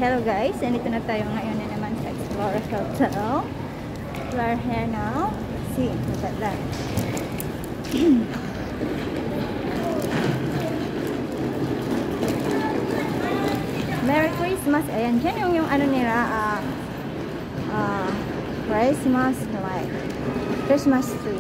Hello guys, andito na tayo ngayon na naman sa Explorer Hotel. We're here now. See, look at that. Merry Christmas. Ayan, dyan yung ano nila, Christmas light. Christmas tree.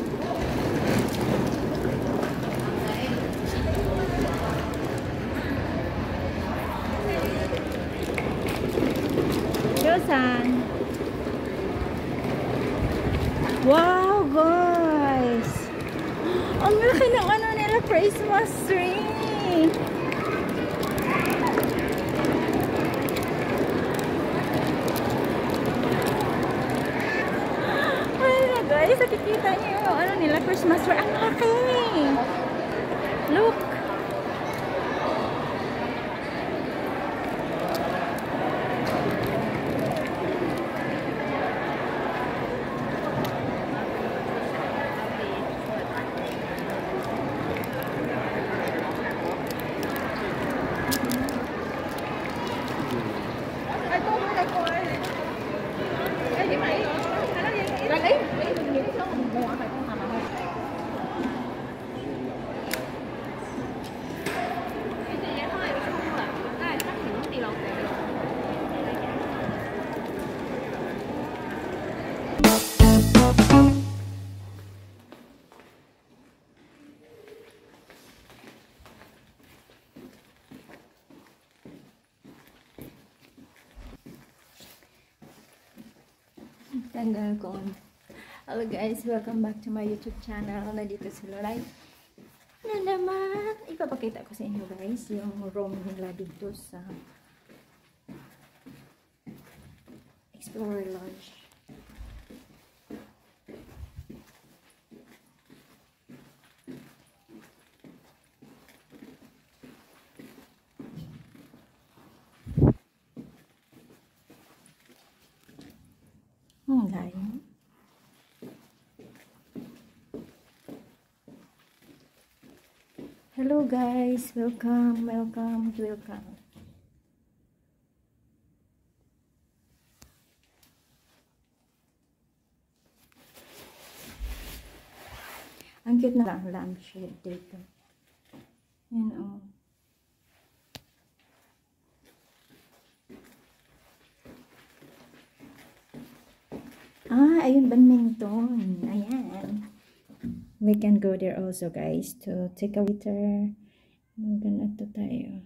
Wow guys, ang laki ng ano nila, Christmas tree. Ayun guys, nakikita niyo yung ano nila, Christmas tree. Ang laki, look. Tanggal ko. Hello guys, welcome back to my YouTube channel. Nandito si Loray na naman. Ipapakita ko sa inyo guys yung room nila dito sa Explorer Lodge. Lain. Hello guys, welcome. Ang cute na lampshade dito. Yan oh. Ayun, badminton. Ayan. We can go there also, guys, to take a water. Maganda to tayo.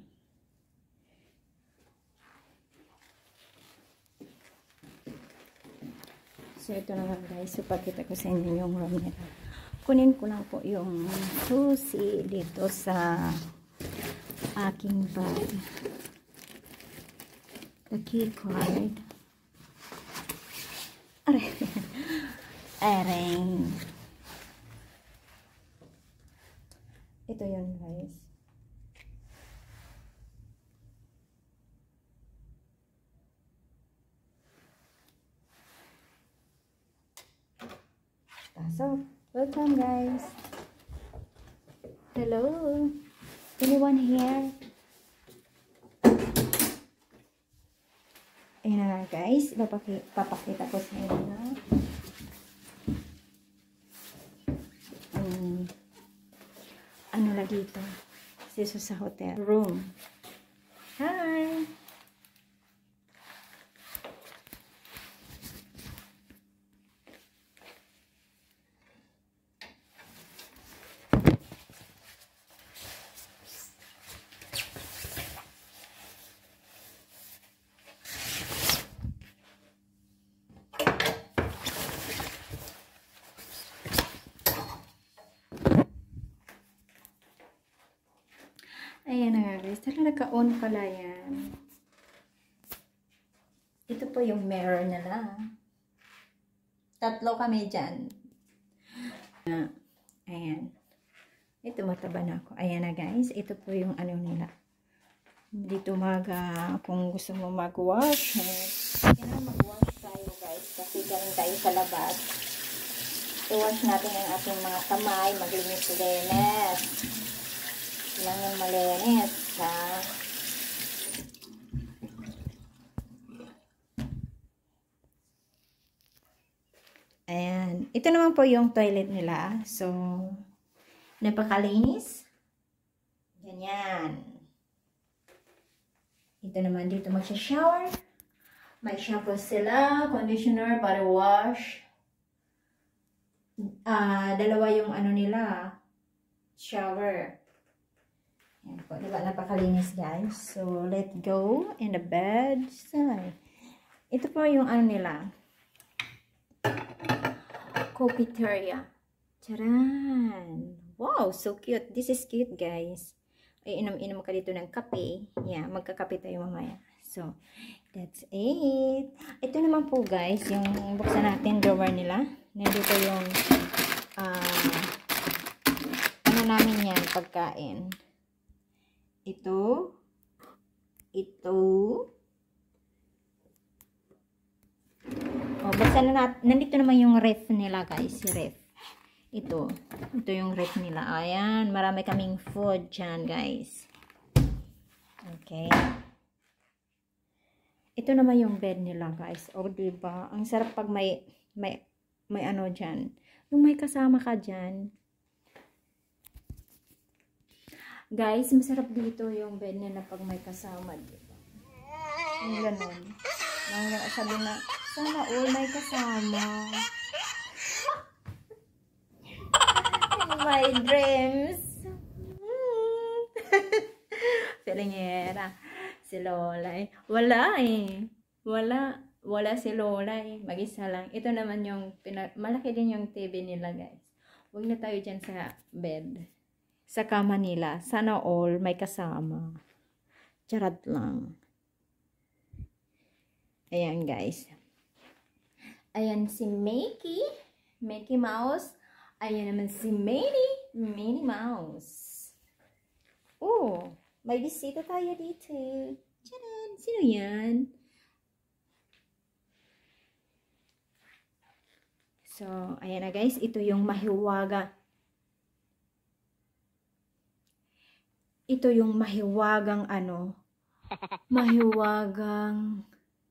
So, ito na lang, guys. So, pakita ko sa inyo yung room nila. Kunin ko lang po yung susi dito sa aking bag. The key card. Areng. Ito yun guys. So, welcome guys. Hello. Anyone here? Ayan na guys, papakita ko sa inyo na ano na dito sa hotel room. Hi! Ayan na nga guys, talaga naka-on pala yan. Ito po yung mirror nila. Tatlo kami dyan. Ayan. Ito mataba na ako. Ayan na guys, ito po yung ano nila. Dito kung gusto mo mag-wash, kailangan mag-wash tayo guys. Kasi galing tayo sa labas. I-wash natin ang ating mga kamay, maglinis-linis. Lang yung malinis ha. ito naman po yung toilet nila. So, napakalinis. Ganyan. Ito naman dito magsha-shower. May shampoo sila, conditioner, body wash. Dalawa yung ano nila, shower. Yan po, diba? Napakalinis guys. So, let's go in the bed. Ito po yung ano nila. Cafeteria. Charan! Wow, so cute. This is cute guys. Ay, inom-inom ka dito ng kape. Yeah, magkakape tayo mamaya. So, that's it. Ito naman po guys, yung buksan natin drawer nila. Nandito yung ano namin yan, pagkain. Ito. Oh, buksan na natin. Nandito naman yung ref nila guys, ref. Ito yung ref nila. Ayan, marami kaming food dyan, guys. Okay. Ito naman yung bed nila, guys. O, diba? Ang sarap pag may ano dyan. Yung may kasama ka dyan. Guys, masarap dito yung bed nila pag may kasama, diba? Yung ganun. Sabi na, sana all may kasama. My dreams. Filingera. Si Lola. Wala eh. Wala si Lola eh. Mag-isa lang. Ito naman yung, malaki din yung TV nila guys. Huwag na tayo dyan sa bed. Sa kama nila. Sana all may kasama. Charot lang. Ayan guys. Ayan si Mickey Mouse. Ayan naman si Minnie Mouse. Oh, may bisita tayo dito. Tcharan! Sino yan? So, ayan na guys. Ito yung mahiwaga. Ito yung mahiwagang ano. Mahiwagang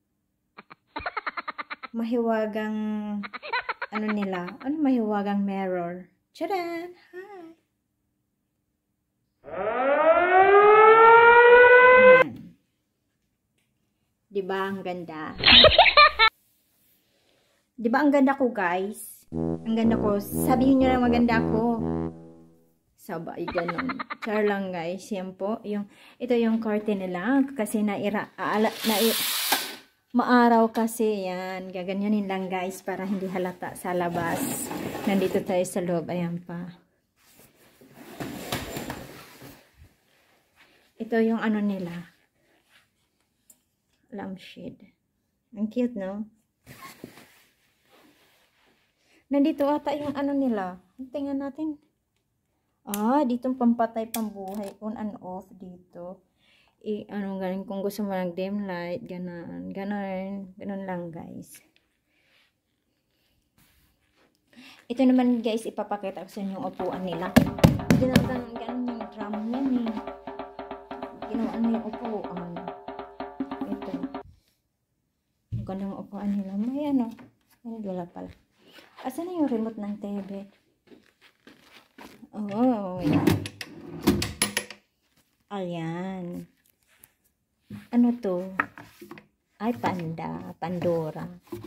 ano nila? Ano mahiwagang mirror? Tcharan! Hi! Ayan. Diba ang ganda? Diba ang ganda ko guys? Ang ganda ko. Sabihin nyo lang maganda ako. Sabay, ganun. Char lang guys. Yan po. Ito yung curtain nila. Kasi maaraw kasi yan. Gaganyanin lang guys para hindi halata sa labas. Nandito tayo sa loob. Ayan pa. Ito yung ano nila. Lampshade. Ang cute, no? Nandito ata yung ano nila. Tingnan natin. Dito pampatay pambuhay. On and off dito. Anong galing kung gusto mo ng dim light, ganun lang guys. Ito naman guys, ipapakita ko sa inyo yung upuan nila. Ganun yung drum yan eh. Ginawa na yung upuan. Ito. Ang gandang upuan nila. May ano. Wala pala. Asan na yung remote ng TV? Oh, yan. Ayan. Ano to? Ay, Pandora.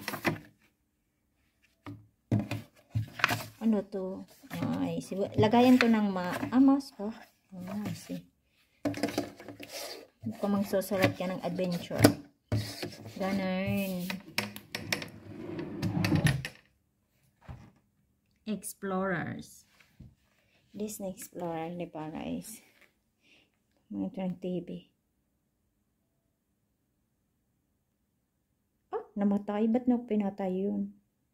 Ano to? Ay, lagayan to ng mouse po. See. Kung magsusulat ka ng adventure. Ganun. Explorers. Disney Explorer, di ba guys? Ito ng TV. Namatay. Ba't na pinatay yun?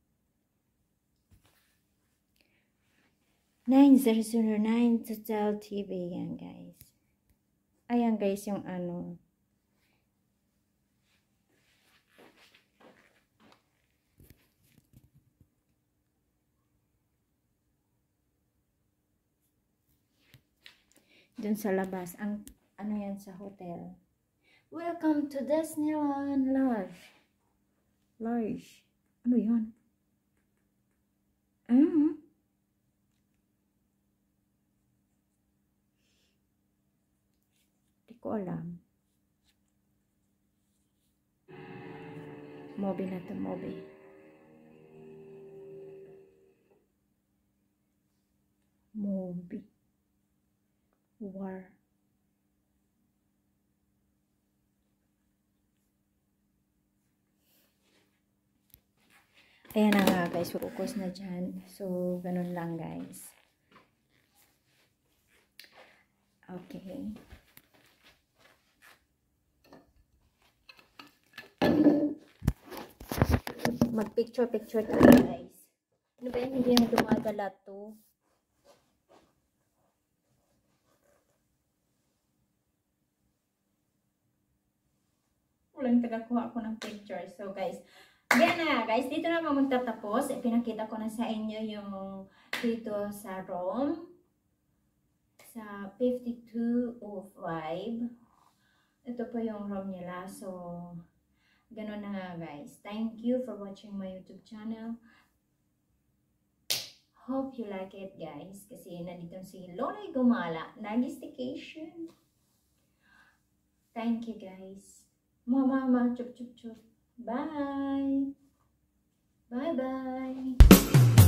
9009 Total TV. Yan guys. Ayan guys yung ano. Dun sa labas. Ano yan sa hotel. Welcome to Disneyland Lodge. Ano yan? Ah, di ko alam. Mobi na to, Mobi. Mobi. War. Ayan na nga guys, focus na dyan. So, ganun lang guys. Okay. Mag-picture-picture tayo guys. Ano ba yun? Hindi yung gumagala to. Walang tagakuha ako ng picture. So guys, yan na guys, dito na magtatapos. Pinakita ko na sa inyo yung dito sa room. Sa 5205. Ito po yung room nila. So, ganun na nga guys. Thank you for watching my YouTube channel. Hope you like it guys. Kasi nandito si Lola Gumala. Nag-staycation. Thank you guys. Mama, chup chup chup. Bye. Bye bye.